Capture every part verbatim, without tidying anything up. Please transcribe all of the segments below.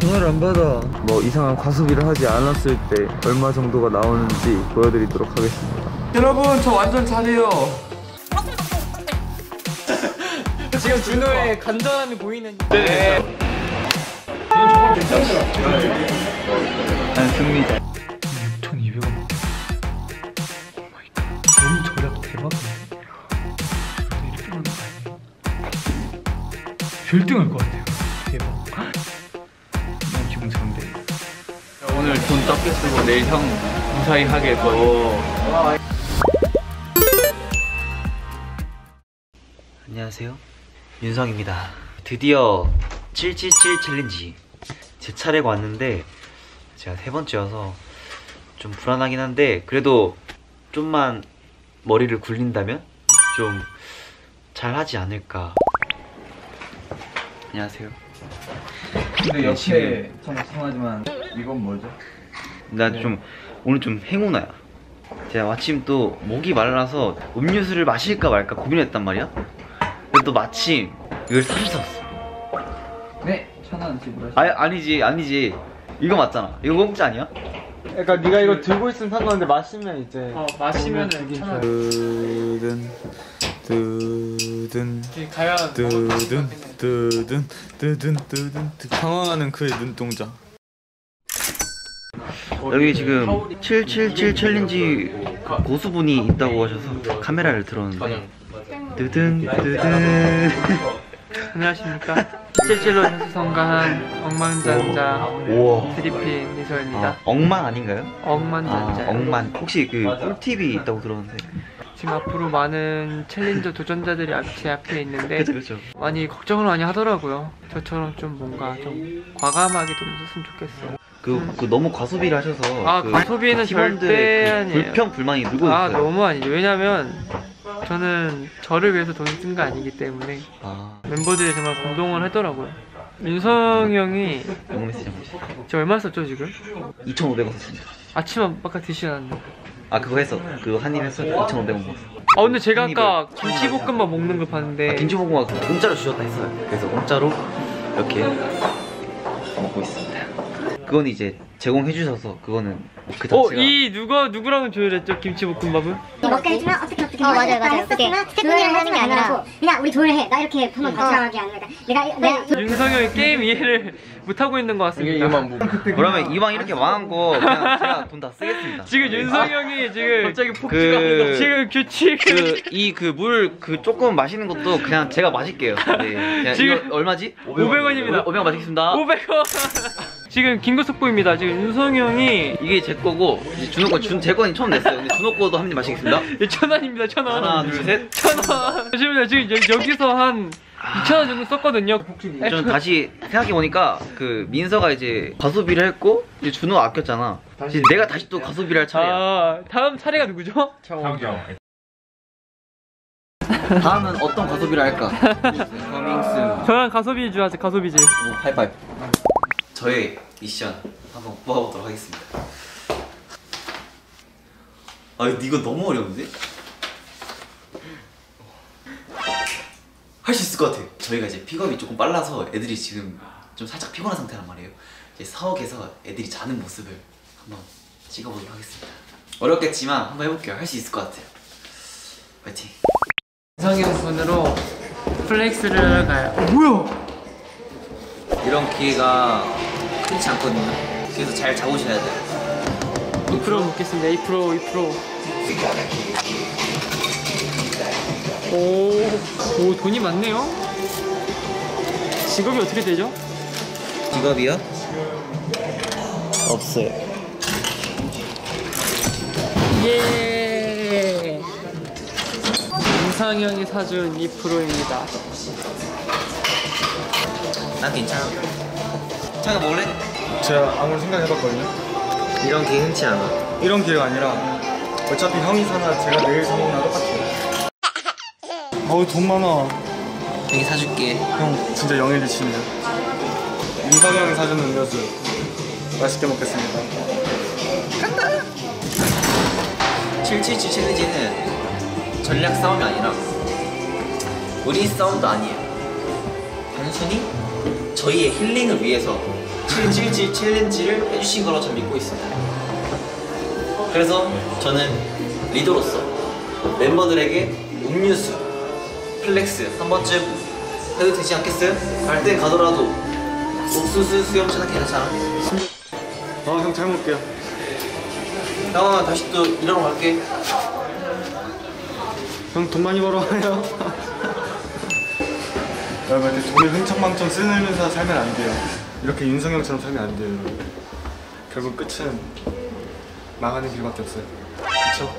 전화를 안 받아. 뭐 이상한 과소비를 하지 않았을 때 얼마 정도가 나오는지 보여드리도록 하겠습니다. 여러분, 저 완전 잘해요. 지금 준호의 간절함이 보이는. 네. 이건 정말 괜찮죠? 난 승리자. 육천이백 원. 오마이갓. 너무 절약 대박이네. 이렇게 보는 거 아니에요? 별등할 것 같아요. 대박. 너무 기분 좋은데. 오늘 돈 적게 쓰고 내일 형 무사히 하게 할 거예요. 안녕하세요, 윤성입니다. 드디어 칠칠칠 챌린지 제 차례가 왔는데 제가 세 번째여서 좀 불안하긴 한데 그래도 좀만 머리를 굴린다면 좀 잘하지 않을까. 안녕하세요. 근데 옆에 참 이상하지만 이건 뭐죠? 나 좀 오늘 좀 행운아야. 제가 마침 또 목이 말라서 음료수를 마실까 말까 고민했단 말이야. 근데 또 마침 이걸 사주셨어. 네, 천 원 지불하시. 아니, 아니지 아니지 이거 맞잖아. 이거 공짜 아니야? 그러니까 네가 이거 들고 있으면 상관없는데 마시면 이제 어 마시면은 천 원. 뜨든 뜨든 가야 뜨든 뜨든 뜨든 뜨든 당황하는 그의 눈동자. 여기 지금 칠칠칠 챌린지 고수분이 있다고 하셔서 카메라를 들었는데 뜨든 뜨든 안녕하십니까. 칠칠로 현수성가한 억만장자 우와. 드리핑 미소입니다. 아, 억만 아닌가요? 억만장자. 아, 억만. 혹시 그 꿀팁이 있다고 들었는데. 지금 앞으로 많은 챌린저 도전자들이 제 앞에 있는데 그쵸 그쵸. 많이 걱정을 많이 하더라고요. 저처럼 좀 뭔가 좀 과감하게 좀 했으면 좋겠어. 그, 그 너무 과소비를 하셔서 아, 그 과소비는 팀원들의 절대 그 아니에요. 불평 불만이 늘고 있어요. 아, 너무 아니죠. 왜냐면 저는 저를 위해서 돈 쓴 거 아니기 때문에 아, 멤버들이 정말 공동을 하더라고요. 윤성 형이 영어 메시지 한 번씩. 저 얼마 썼죠 지금? 이천오백 원 썼습니다. 아침 아까 드시지 않았나? 아, 그거 했어. 그거 한 입 했어. 이천오백 원 먹었어. 아 근데 제가 한 아까 김치볶음밥 먹는 거 봤는데 아, 김치볶음밥 공짜로 주셨다 했어요. 그래서 공짜로 이렇게 먹고 있습니다. 그건 이제 제공해 주셔서 그거는 그 자체가. 어? 이 누가 누구랑은 조율했죠? 김치볶음밥은? 먹게 해주면 어떻게 어떻게 어, 맞아요, 맞아요. 그게 스태프분이랑 하는 게 아니라 그냥 우리 조율해 나 이렇게 한번 발표하게 하는 거다. 내가 내가 윤성 형이 게임 이해를 못하고 있는 것 같습니다. 그러면 이왕 이렇게 망한 거 그냥 제가 돈 다 쓰겠습니다. 지금 윤성 형이 지금 갑자기 그 지금 규칙 그 이 그 물 그 조금 마시는 것도 그냥 제가 마실게요. 네. 그냥 지금 이거 얼마지? 오백 원입니다. 오백 원 마시겠습니다. 오백 원. 지금 긴급속보입니다. 지금 윤성 형이 이게 제 거고 이제 준호 거 준 제 거는 처음 냈어요. 근데 준호 거도 한 입 마시겠습니다. 천 원입니다. 천 원. 하나 둘 셋. 천 원. 잠시만요. 지금 여, 여기서 한 이천 원 정도 썼거든요. 좀 다시 생각해 보니까 그 민서가 이제 과소비를 했고 이제 준호가 아꼈잖아. 이제 내가 다시 또 과소비를 할 차례야. 아, 다음 차례가 누구죠? 장경. 다음은 어떤 과소비를 할까? 커밍슨. 저랑 가소비주 하세요. 가소비주. 하이파이브. 저의 미션 한번 뽑아보도록 하겠습니다. 아 이거 너무 어려운데? 할 수 있을 것 같아. 저희가 이제 픽업이 조금 빨라서 애들이 지금 좀 살짝 피곤한 상태란 말이에요. 이제 사옥에서 애들이 자는 모습을 한번 찍어보도록 하겠습니다. 어렵겠지만 한번 해볼게요. 할 수 있을 것 같아요. 파이팅. 윤성이 형 분으로 플렉스를 가요. 어, 뭐야? 이런 기회가 흔치 않거든요. 그래서 잘 잡으셔야 돼요. 이 퍼센트 먹겠습니다. 이 퍼센트, 이 퍼센트. 오, 오, 돈이 많네요. 직업이 어떻게 되죠? 직업이요? 없어요. 예. 윤상이 형이 사준 이 퍼센트입니다. 난 괜찮아. 자기가 먹을래? 제가 아무리 생각해봤거든요. 이런 기회 흔치 않아. 이런 기회가 아니라 어차피 형이 사나 제가 내일 사는 거나 똑같아요. 어우 돈 많아. 여기 사줄게. 형 진짜 영일리치네요. 윤성이 형이 사주는 음료수 맛있게 먹겠습니다. 칠칠칠 챌린지는 전략 싸움이 아니라 우리 싸움도 아니에요. 단순히 저희의 힐링을 위해서 칠칠칠 챌린지를 해주신 거로 저는 믿고 있습니다. 그래서 저는 리더로서 멤버들에게 음료수, 플렉스 한 번쯤 해도 되지 않겠어요? 갈 때 가더라도 옥수수 수염차는 괜찮아. 어, 형 잘 먹을게요. 형아 다시 또 일하러 갈게. 형 돈 많이 벌어와요. 여러분, 근데 돈을 흥청망청 쓰면서 살면 안 돼요. 이렇게 윤성이 형처럼 살면 안 돼요, 여러분. 결국 끝은 망하는 길밖에 없어요. 그쵸?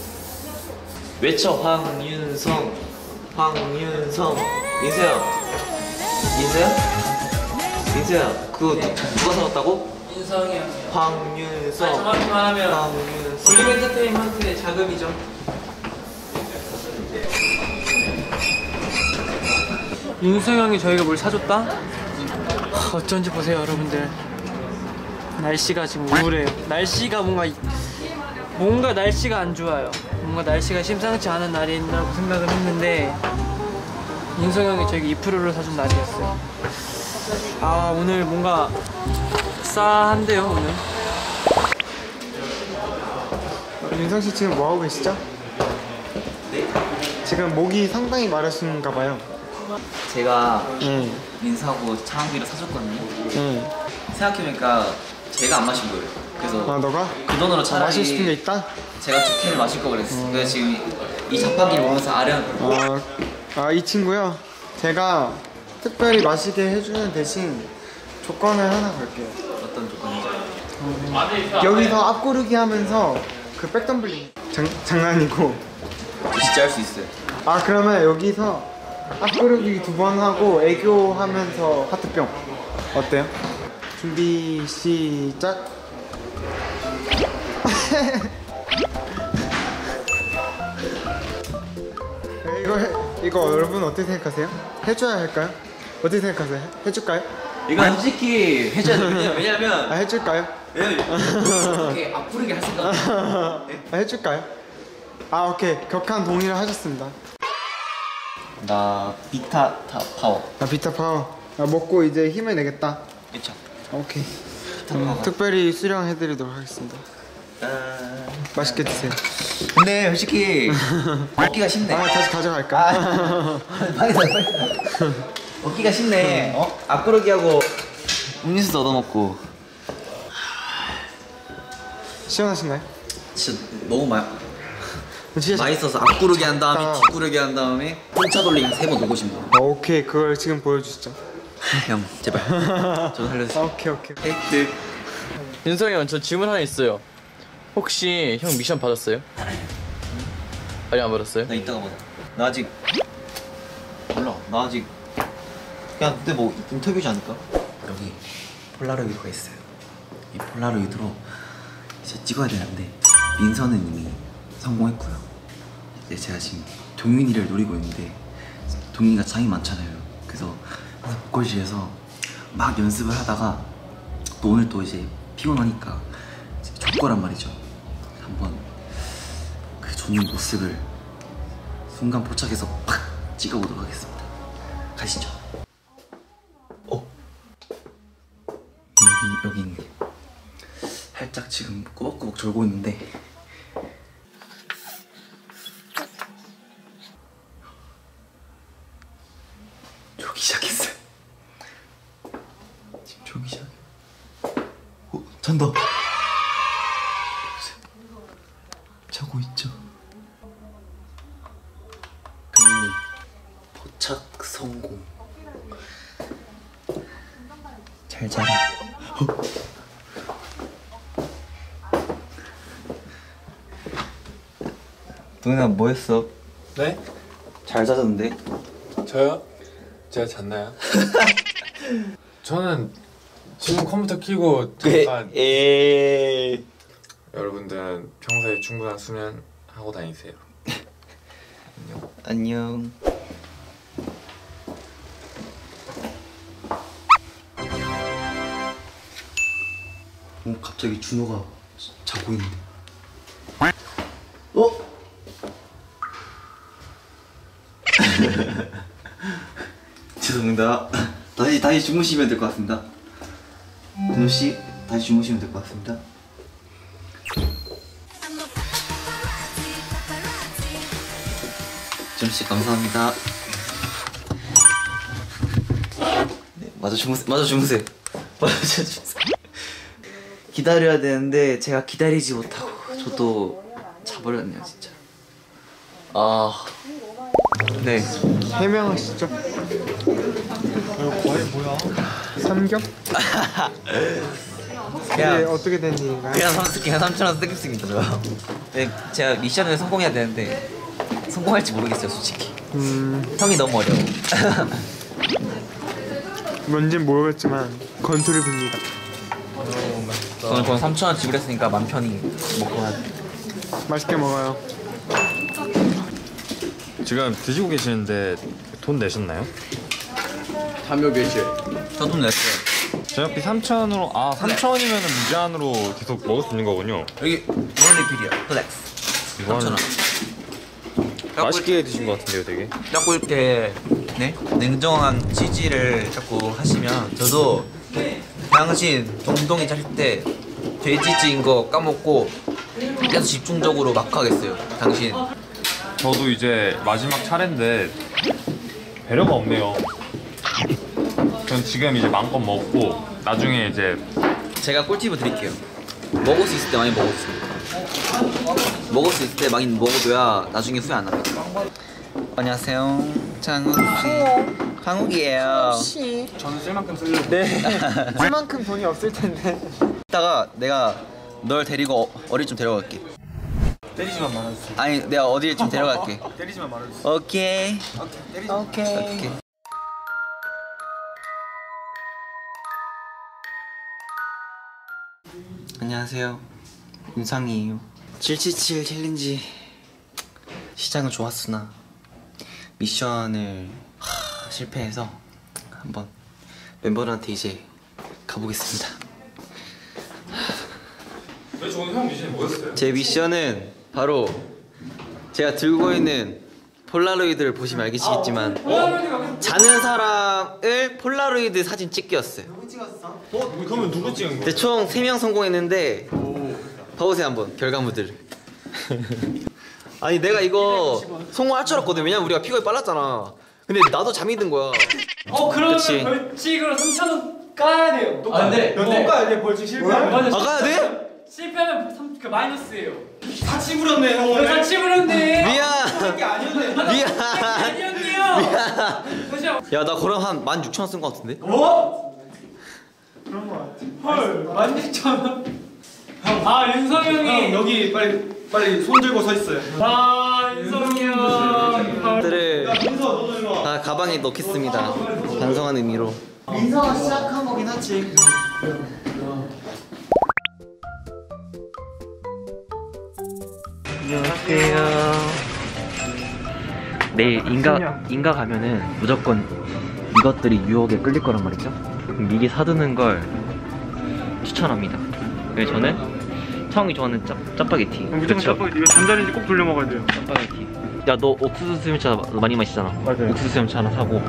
외쳐 황윤성, 황윤성. 민서야, 민서야, 민서야. 그거 누, 누가 사왔다고? 윤성이 형이요. 황윤성. 정확히 말하면 황윤성. 올림 엔터테인먼트의 자금이죠. 윤성 형이 저희가 뭘 사줬다? 하, 어쩐지 보세요 여러분들. 날씨가 지금 우울해요. 날씨가 뭔가 뭔가 날씨가 안 좋아요. 뭔가 날씨가 심상치 않은 날이라고 생각을 했는데 윤성 형이 저에게 이프로를 사준 날이었어요. 아 오늘 뭔가 싸한데요 오늘. 윤성 씨 지금 뭐 하고 계시죠? 네? 지금 목이 상당히 마르신가 봐요. 제가 응. 민서하고 차은비를 사줬거든요. 응. 생각해보니까 제가 안 마신 거예요. 그래서 아, 너가? 그 돈으로 차라리 마실 싶은 게 있다? 제가 두 캔을 마실 거 그랬어. 요 그래서 지금 이 자판기를 보면서 아련. 아, 아, 이 친구요? 제가 특별히 마시게 해주는 대신 조건을 하나 걸게요. 어떤 조건이죠? 여기서 앞구르기 하면서 그 백덤블링 장, 장난이고. 저 진짜 할 수 있어요. 아, 그러면 여기서 앞구르기 두 번 하고 애교하면서 하트병 어때요? 준비 시작. 이거 해, 이거 여러분 어떻게 생각하세요? 해줘야 할까요? 어떻게 생각하세요? 해, 해줄까요? 이건 솔직히 해줘야 돼요. 왜냐면 아, 해줄까요? 왜냐면 이렇게 앞부르게 할 생각. 아, 해줄까요? 아, 오케이. 격한 동의를 하셨습니다. 나 비타 타 파워. 아, 비타 파워. 아, 먹고 이제 힘을 내겠다. 그쵸? 오케이. 비타 음, 파워. 특별히 수령해드리도록 하겠습니다. 아... 맛있게 드세요. 근데 솔직히 먹기가 쉽네. 아, 다시 가져갈까? 빨리 가, 빨리 가. 먹기가 쉽네. 어? 앞구르기 하고 음료수도 얻어먹고. 시원하신가요? 진짜 너무 마, 진짜 맛있어서 앞구르기 한 다음에 아. 뒷구르기 한 다음에 풍차 돌리기 세 번 돌고 싶네요. 아, 오케이. 그걸 지금 보여주시죠. 형 제발 저도 아, 살려주세요. 오케이, 오케이. 획득. 윤성이 형, 저 질문 하나 있어요. 혹시 형 미션 받았어요? 아니 안 받았어요? 나 이따가 보자. 나 아직 몰라. 나 아직 그냥 그때 뭐 인터뷰지 않을까? 여기 폴라로이드가 있어요. 이 폴라로이드로 이제 찍어야 되는데 민서는 이미 성공했고요. 이제 제가 지금 동윤이를 노리고 있는데 동윤이가 장이 많잖아요. 그래서 항상 보컬실에서 막 연습을 하다가 또 오늘 또 이제 피곤하니까 이제 줄 거란 말이죠. 한번 그 존윤 모습을 순간 포착해서 팍 찍어보도록 하겠습니다. 가시죠. 어? 여기 여기 있네. 살짝 지금 꾸벅꾸벅 졸고 있는데 졸기 시작했어요. 지금 졸기 시작. 어? 잔다. 자고 있죠. 금리 포착 성공. 잘 자라. 어? 동현아 뭐 했어? 네? 잘 자던데? 저요? 제가 잤나요? 저는 지금 컴퓨터 켜고 잠깐 에이. 여러분들은 평소에 충분한 수면 하고 다니세요. 안녕. 어, 갑자기 준호가 자고 있는데. 어? 죄송합니다. 다시 다시 주무시면 될 것 같습니다. 두시 다시 주무시면 될 것 같습니다. 두시 감사합니다. 네, 마저 주무세요. 마저 주무세요. 마저 주무세요. 기다려야 되는데 제가 기다리지 못하고 저도 자버렸네요 진짜. 아, 네. 해명하시죠. 거의 뭐야? 삼겹? 이게 어떻게 된 일인가요? 그냥 삼 그냥 삼천 원 쓰겠습니다 저. 네, 제가 미션을 성공해야 되는데 성공할지 모르겠어요 솔직히. 음, 형이 너무 어려워. 뭔진 모르겠지만 건투를 빕니다. 저는 돈 삼천 원 지불했으니까 맘 편히 먹고 가야 돼. 맛있게 먹어요. 지금 드시고 계시는데 돈 내셨나요? 담요 계실. 저 돈 냈어요. 저녁비 삼천 원으로 아 삼천 원이면 무제한으로 계속 먹을 수 있는 거군요. 여기 원리필이야. 플렉스. 이거는 삼천 원. 맛있게 드신 것 같은데요, 되게. 자꾸 이렇게 네 냉정한 취지를 자꾸 하시면 저도 당신 동동이 잘 때 돼지찌인 거 까먹고 계속 집중적으로 막 하겠어요. 당신. 저도 이제 마지막 차례인데 배려가 없네요. 전 지금 이제 마음껏 먹고 나중에 이제 제가 꿀팁을 드릴게요. 먹을 수 있을 때 많이 먹었어요. 먹을 수 있을 때 많이 먹어둬야 나중에 후회 안 합니다. 안녕하세요. 장욱 씨. 강욱이에요. 저는 쓸 만큼 쓰려고. 네. 쓸 만큼 돈이 없을 텐데. 이따가 내가 널 데리고 어, 어디 좀 데려갈게. 때리지만 말아주세요. 아니 내가 어디를 좀 데려갈게. 때리지만 말아주세요. 오케이. 오케이. 때리지. 오케이. 오케이. 안녕하세요. 윤상이에요. 칠칠칠 챌린지 시작은 좋았으나 미션을 하, 실패해서 한번 멤버들한테 이제 가보겠습니다. 왜 오늘 형 미션이 뭐였어요? 제 미션은 바로 제가 들고 있는 폴라로이드를 보시면 알겠지만 자는 사람을 폴라로이드 사진 찍기였어요. 어? 그러면 누구 찍은 거야? 근데 총 세 명 성공했는데 봐보세요 한번 결과물들을. 아니 내가 이거 성공할 줄 알았거든. 왜냐면 우리가 픽업이 빨랐잖아. 근데 나도 잠이 든 거야. 어 그러면 그치. 벌칙으로 삼천 원 까야 돼요. 아, 근데 똑같아야 돼. 벌칙 실패하면. 아 가야 돼? 실패하면 삼, 그 마이너스예요. 같이 부렸네 형 오늘. 같이 부른데. 미안. 게 아니었네. 미안. 아니었네요. 야 나 그럼 한 만 육천 원 쓴 거 같은데? 어? 그런 거 같아. 헐, 만 육천 원. 아 윤성이 형이 여기 빨리 빨리 손 들고 서 있어요. 아 윤성이 형. 들을 야 민서 너도 일로 와. 다 가방에 넣겠습니다. 반성한 의미로. 민서가 시작한 거긴 하지. 안녕하세요. 내일 인가 인가 가면은 무조건 이것들이 유혹에 끌릴 거란 말이죠. 미리 사두는 걸 추천합니다. 그래서 저는 청이 좋아하는 짜, 짜파게티. 무조건 짜파게티. 이거 전자레인지 꼭 돌려 먹어야 돼요. 짜파게티. 야 너 옥수수 수염차 많이 마시잖아. 맞아요. 옥수수 수염차 하나 사고.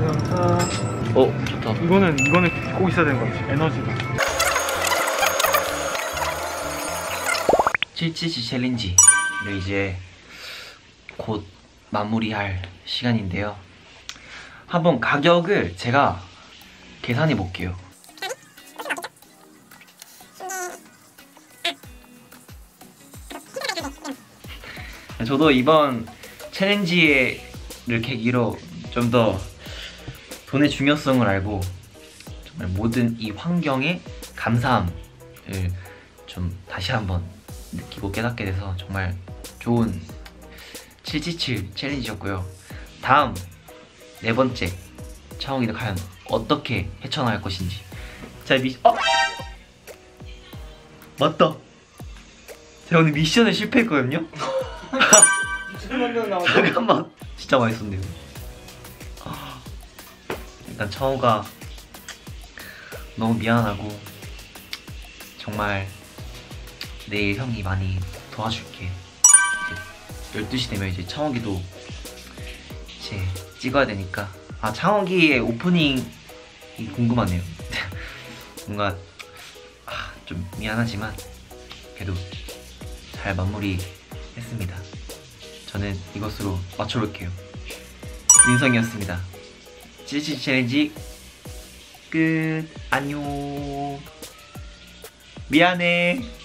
어 좋다. 이거는 이거는 꼭 있어야 되는 거 같아. 에너지가. 칠칠칠 챌린지를 이제 곧 마무리할 시간인데요. 한번 가격을 제가 계산해 볼게요. 저도 이번 챌린지를 계기로 좀 더 돈의 중요성을 알고 정말 모든 이 환경에 감사함을 좀 다시 한번 느끼고 깨닫게 돼서 정말 좋은 칠칠칠 챌린지였고요. 다음 네 번째 차홍이도 과연 어떻게 헤쳐나갈 것인지. 자 미.. 어? 맞다. 제가 오늘 미션에 실패했거든요? 잠깐만 진짜 맛있었네요. 일단 차홍가 너무 미안하고 정말 내일 형이 많이 도와줄게. 이제 열두 시 되면 이제 창호기도 이제 찍어야 되니까. 아 창호기의 오프닝이 궁금하네요. 뭔가 좀 미안하지만 그래도 잘 마무리했습니다. 저는 이것으로 맞춰볼게요. 민성이었습니다. 찌찌 챌린지 끝. 안녕. 미안해.